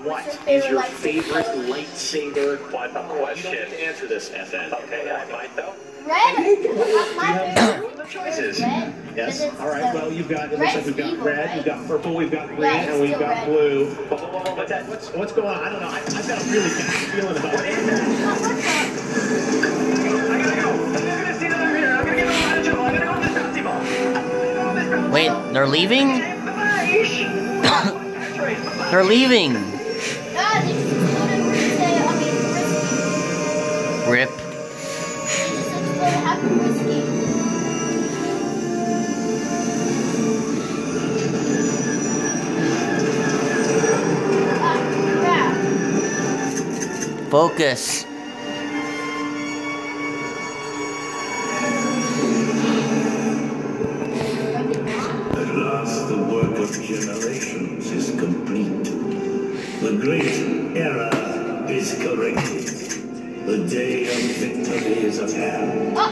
What is your favorite lightsaber? What a question. You don't get to answer this, FN. Okay, I might though. Red? My favorite choices. Red. Yes. All right. Well, you've got. It looks like we've got evil, red, right? we've got purple, we've got green, Yeah, and we've got red. blue. What's going on? I don't know. I've got a really bad feeling about it. What is that? I gotta go. I'm gonna see that I'm here. I'm gonna get a lot of trouble. I'm gonna go on this bouncy ball. Wait, they're leaving? They're leaving. Rip. Focus. At last the work of generations is complete. The great error is corrected. The day of victory is at hand.